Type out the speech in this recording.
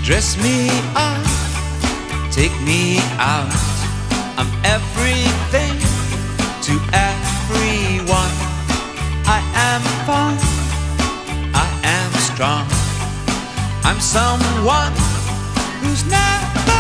Dress me up, take me out. I'm everything to everyone. I am fun, I am strong. I'm someone who's never